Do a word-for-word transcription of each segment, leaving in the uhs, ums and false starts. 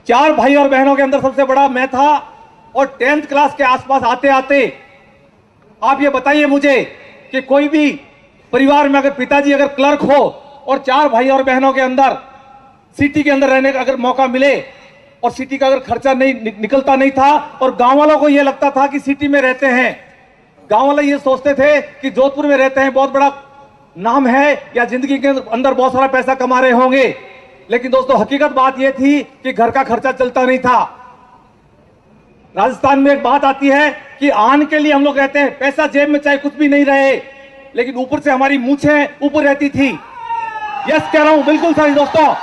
चार भाई और बहनों के अंदर सबसे बड़ा मैं था और टेंथ क्लास के आसपास आते आते आप ये बताइए मुझे कि कोई भी परिवार में अगर पिताजी अगर क्लर्क हो और चार भाई और बहनों के अंदर सिटी के अंदर रहने का अगर मौका मिले और सिटी का अगर खर्चा नहीं निकलता नहीं था और गांव वालों को यह लगता था कि सिटी में रहते हैं, गांव वाले ये सोचते थे कि जोधपुर में रहते हैं, बहुत बड़ा नाम है या जिंदगी के अंदर बहुत सारा पैसा कमा रहे होंगे। लेकिन दोस्तों हकीकत बात यह थी कि घर का खर्चा चलता नहीं था। राजस्थान में एक बात आती है कि आन के लिए हम लोग रहते हैं, पैसा जेब में चाहे कुछ भी नहीं रहे लेकिन ऊपर से हमारी मूछें ऊपर रहती थी। यस कह रहा हूं, बिल्कुल सही दोस्तों।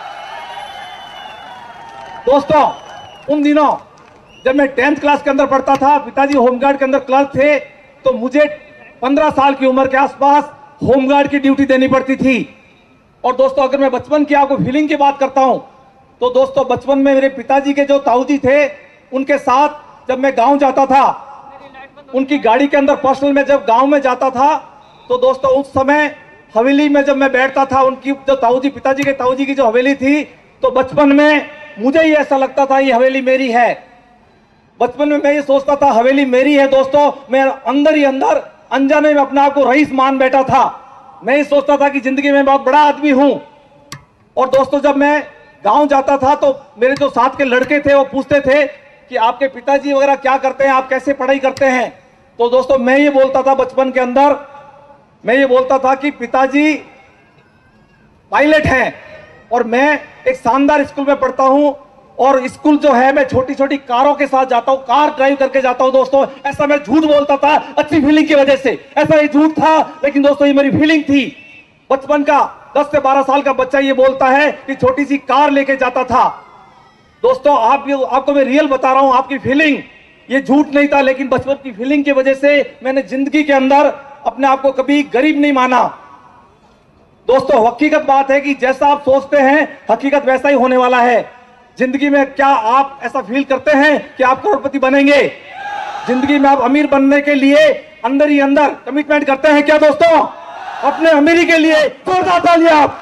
दोस्तों उन दिनों जब मैं टेंथ क्लास के अंदर पढ़ता था, पिताजी होमगार्ड के अंदर क्लर्क थे, तो मुझे पंद्रह साल की उम्र के आसपास होमगार्ड की ड्यूटी देनी पड़ती थी। और दोस्तों अगर मैं बचपन की आपको फीलिंग की बात करता हूं तो दोस्तों बचपन में मेरे पिताजी के जो ताऊजी थे उनके साथ जब मैं गांव जाता था, उनकी गाड़ी के अंदर पर्सनल में जब गांव में जाता था तो दोस्तों उस समय हवेली में जब मैं बैठता था, उनकी जो ताऊजी पिताजी के ताऊजी की जो हवेली थी, तो बचपन में मुझे ही ऐसा लगता था ये हवेली मेरी है। बचपन में मैं ये सोचता था हवेली मेरी है। दोस्तों मैं अंदर ही अंदर अनजाने में अपने आप को रईस मान बैठा था। मैं ये सोचता था कि जिंदगी में बहुत बड़ा आदमी हूं। और दोस्तों जब मैं गांव जाता था तो मेरे जो साथ के लड़के थे वो पूछते थे कि आपके पिताजी वगैरह क्या करते हैं, आप कैसे पढ़ाई करते हैं। तो दोस्तों मैं ये बोलता था बचपन के अंदर, मैं ये बोलता था कि पिताजी पायलट हैं और मैं एक शानदार स्कूल में पढ़ता हूं और स्कूल जो है मैं छोटी छोटी कारों के साथ जाता हूं, कार ड्राइव करके जाता हूं। दोस्तों ऐसा मैं झूठ बोलता था अच्छी फीलिंग की वजह से, ऐसा ये झूठ था लेकिन दोस्तों ये मेरी फीलिंग थी। बचपन का दस से बारह साल का बच्चा ये बोलता है कि छोटी सी कार लेके जाता था। दोस्तों आप ये आपको मैं रियल बता रहा हूं, आपकी फीलिंग ये झूठ नहीं था, लेकिन बचपन की फीलिंग की वजह से मैंने जिंदगी के अंदर अपने आप को कभी गरीब नहीं माना। दोस्तों हकीकत बात है कि जैसा आप सोचते हैं हकीकत वैसा ही होने वाला है। जिंदगी में क्या आप ऐसा फील करते हैं कि आप करोड़पति बनेंगे? जिंदगी में आप अमीर बनने के लिए अंदर ही अंदर कमिटमेंट करते हैं क्या दोस्तों? अपने अमीरी के लिए जोरदार तालियां आप।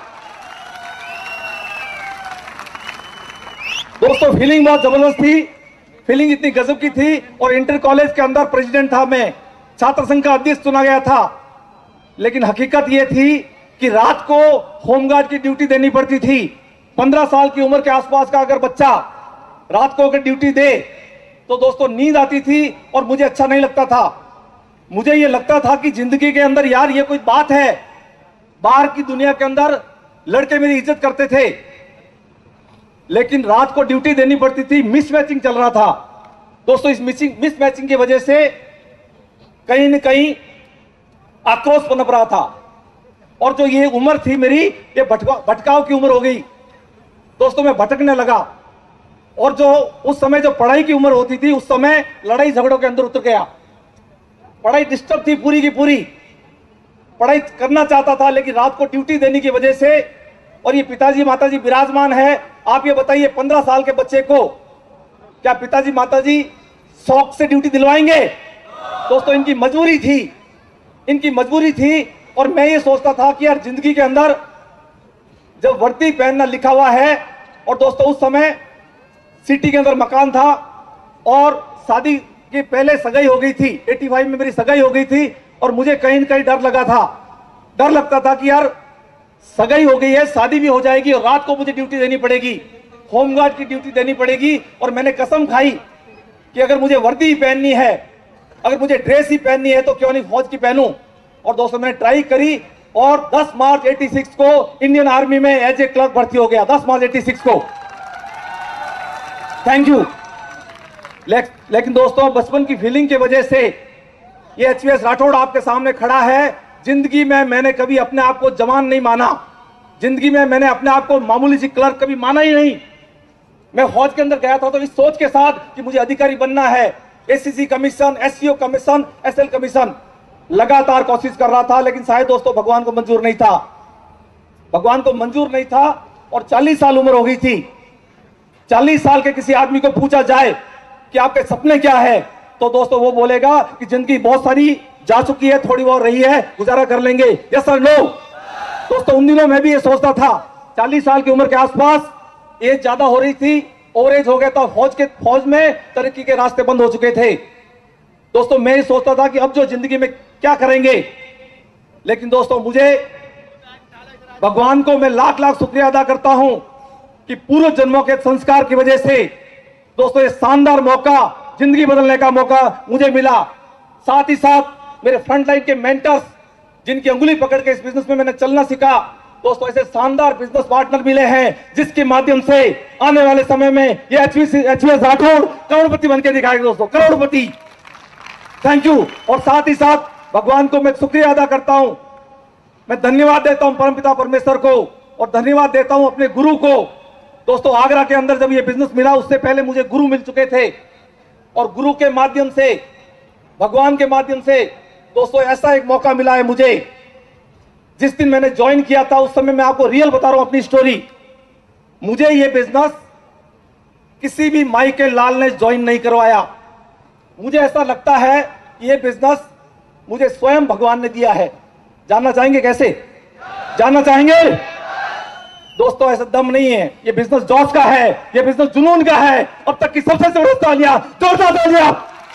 दोस्तों फीलिंग बहुत जबरदस्त थी, फीलिंग इतनी गजब की थी। और इंटर कॉलेज के अंदर प्रेसिडेंट था मैं, छात्र संघ का अध्यक्ष चुना गया था। लेकिन हकीकत यह थी कि रात को होमगार्ड की ड्यूटी देनी पड़ती थी। पंद्रह साल की उम्र के आसपास का अगर बच्चा रात को अगर ड्यूटी दे तो दोस्तों नींद आती थी और मुझे अच्छा नहीं लगता था। मुझे यह लगता था कि जिंदगी के अंदर यार ये कोई बात है, बाहर की दुनिया के अंदर लड़के मेरी इज्जत करते थे लेकिन रात को ड्यूटी देनी पड़ती थी। मिसमैचिंग चल रहा था दोस्तों। इस मिसिंग मिसमैचिंग की वजह से कहीं न कहीं आक्रोश पनप रहा था और जो ये उम्र थी मेरी, ये भटकाव की उम्र हो गई। दोस्तों मैं भटकने लगा और जो उस समय जो पढ़ाई की उम्र होती थी उस समय लड़ाई झगड़ों के अंदर उतर गया। पढ़ाई डिस्टर्ब थी पूरी की पूरी, पढ़ाई करना चाहता था लेकिन रात को ड्यूटी देने की वजह से। और ये पिताजी माताजी विराजमान है, आप ये बताइए पंद्रह साल के बच्चे को क्या पिताजी माताजी शौक से ड्यूटी दिलवाएंगे? दोस्तों इनकी मजबूरी थी, इनकी मजबूरी थी। और मैं ये सोचता था कि यार जिंदगी के अंदर जब वर्दी पहनना लिखा हुआ है। और दोस्तों उस समय सिटी के अंदर मकान था और शादी के पहले सगाई हो गई थी, पचासी में मेरी सगाई हो गई थी और मुझे कहीं न कहीं डर लगा था, डर लगता था कि यार सगाई हो गई है, शादी भी हो जाएगी और रात को मुझे ड्यूटी देनी पड़ेगी, होमगार्ड की ड्यूटी देनी पड़ेगी। और मैंने कसम खाई कि अगर मुझे वर्दी ही पहननी है, अगर मुझे ड्रेस ही पहननी है तो क्यों नहीं फौज की पहनूं। और दोस्तों मैंने ट्राई करी और दस मार्च छियासी को इंडियन आर्मी में एज ए क्लर्क भर्ती हो गया, दस मार्च छियासी को। Thank you. ले, लेकिन दोस्तों बचपन की फीलिंग की वजह से ये एच वी एस राठौड़ आपके सामने खड़ा है। जिंदगी में मैंने कभी अपने आप को जवान नहीं माना, जिंदगी में मैंने अपने आप को मामूली सी क्लर्क कभी माना ही नहीं। मैं फौज के अंदर गया था तो इस सोच के साथ कि मुझे अधिकारी बनना है, A C C commission, S C O commission, S L commission, लगातार कोशिश कर रहा था। लेकिन शायद दोस्तों भगवान को मंजूर नहीं था, भगवान को मंजूर नहीं था। और चालीस साल उम्र हो गई थी। चालीस साल के किसी आदमी को पूछा जाए कि आपके सपने क्या है तो दोस्तों वो बोलेगा कि जिंदगी बहुत सारी जा चुकी है, थोड़ी बहुत रही है, गुजारा कर लेंगे। Yes sir no. दोस्तों उन दिनों मैं भी ये सोचता था, चालीस साल की उम्र के आसपास एज ज्यादा हो रही थी ओवरेज हो गया था, फौज के फौज में तरक्की के रास्ते बंद हो चुके थे। दोस्तों मैं ये सोचता था कि अब जो जिंदगी में क्या करेंगे, लेकिन दोस्तों मुझे भगवान को मैं लाख लाख शुक्रिया अदा करता हूं कि पूर्व जन्मों के संस्कार की वजह से दोस्तों ये शानदार मौका, जिंदगी बदलने का मौका मुझे मिला। साथ ही साथ मेरे फ्रंट लाइन के मेंटर्स, जिनकी अंगुली पकड़ के इस बिजनेस में मैंने चलना सीखा, दोस्तों ऐसे शानदार बिजनेस पार्टनर मिले हैं जिसके माध्यम से आने वाले समय में ये एचवीएस राठौड़ करोड़पति बनकर दिखाएगा। दोस्तों करोड़पति, थैंक यू। और साथ ही साथ भगवान को मैं शुक्रिया अदा करता हूं, मैं धन्यवाद देता हूं परमपिता परमेश्वर को, और धन्यवाद देता हूं अपने गुरु को। दोस्तों आगरा के अंदर जब ये बिजनेस मिला उससे पहले मुझे गुरु मिल चुके थे, और गुरु के माध्यम से, भगवान के माध्यम से दोस्तों ऐसा एक मौका मिला है मुझे। जिस दिन मैंने ज्वाइन किया था उस समय, मैं आपको रियल बता रहा हूं अपनी स्टोरी, मुझे ये बिजनेस किसी भी माई के लाल ने ज्वाइन नहीं करवाया। मुझे ऐसा लगता है कि ये बिजनेस मुझे स्वयं भगवान ने दिया है। जानना चाहेंगे कैसे? जानना चाहेंगे? दोस्तों ऐसा दम नहीं है, ये बिजनेस जोश का है, ये बिजनेस जुनून का है। अब तक की सबसे जबरदस्त तालियां, जोरदार तालियां।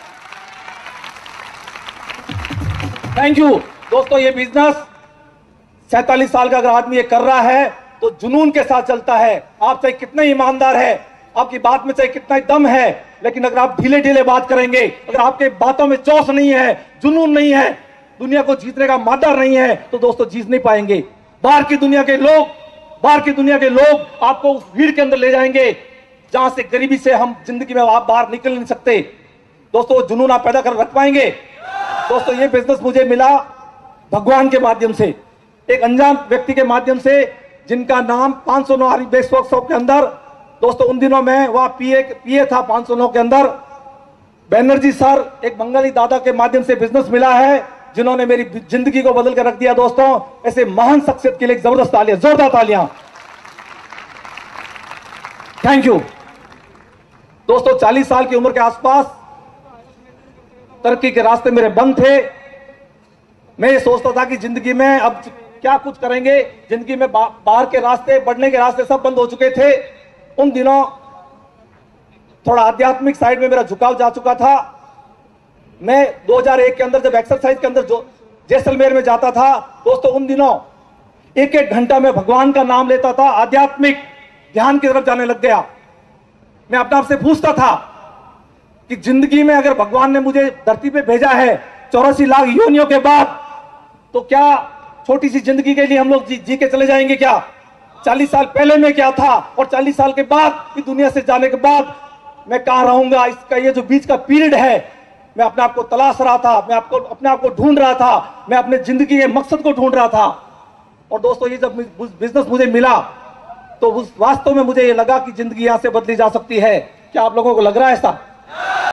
Thank you. दोस्तों ये बिजनेस सैतालीस साल का अगर आदमी ये कर रहा है तो जुनून के साथ चलता है। आप चाहे कितने ईमानदार है, आपकी बात में चाहे कितना ही दम है, लेकिन अगर आप ढीले ढीले बात करेंगे, अगर आपके बातों में जोश नहीं है, जुनून नहीं है, दुनिया को जीतने का मादा नहीं है, तो दोस्तों जीत नहीं पाएंगे। बाहर की दुनिया के लोग बाहर की दुनिया के लोग आपको उस भीड़ के अंदर ले जाएंगे जहां से गरीबी से हम जिंदगी में आप बाहर निकल नहीं सकते। दोस्तों जुनून आप पैदा कर रख पाएंगे? दोस्तों ये बिजनेस मुझे मिला भगवान के माध्यम से, एक अनजान व्यक्ति के माध्यम से, जिनका नाम पांच सौ नौ हरी बेस वर्कशॉप के अंदर, दोस्तों उन दिनों में वहां पीए पीए था पांच सौ नौ के अंदर, बैनर्जी सर, एक बंगाली दादा के माध्यम से बिजनेस मिला है, जिन्होंने मेरी जिंदगी को बदल कर रख दिया। दोस्तों ऐसे महान शख्सियत के लिए एक जबरदस्त तालियां, जोरदार तालियां। Thank you. दोस्तों चालीस साल की उम्र के आसपास तरक्की के रास्ते मेरे बंद थे। मैं ये सोचता था कि जिंदगी में अब क्या कुछ करेंगे, जिंदगी में बा, बाहर के रास्ते, बढ़ने के रास्ते सब बंद हो चुके थे। उन दिनों थोड़ा आध्यात्मिक साइड में मेरा झुकाव जा चुका था। मैं दो हज़ार एक के अंदर जब एक्सरसाइज के अंदर जो जैसलमेर में जाता था, दोस्तों उन दिनों एक एक घंटा में भगवान का नाम लेता था, आध्यात्मिक ध्यान की तरफ जाने लग गया। मैं अपने आप से पूछता था कि जिंदगी में अगर भगवान ने मुझे धरती पे भेजा है चौरासी लाख योनियों के बाद, तो क्या छोटी सी जिंदगी के लिए हम लोग जी, जी के चले जाएंगे क्या? चालीस साल पहले में क्या था और चालीस साल के बाद इस दुनिया से जाने के बाद मैं कहां रहूंगा? इसका ये जो बीच का पीरियड है, मैं अपने आप को तलाश रहा था, मैं आपको अपने आप को ढूंढ रहा था, मैं अपने जिंदगी के मकसद को ढूंढ रहा था। और दोस्तों ये जब बिजनेस मुझे मिला तो उस वास्तव में मुझे ये लगा कि जिंदगी यहां से बदली जा सकती है। क्या आप लोगों को लग रहा है ऐसा?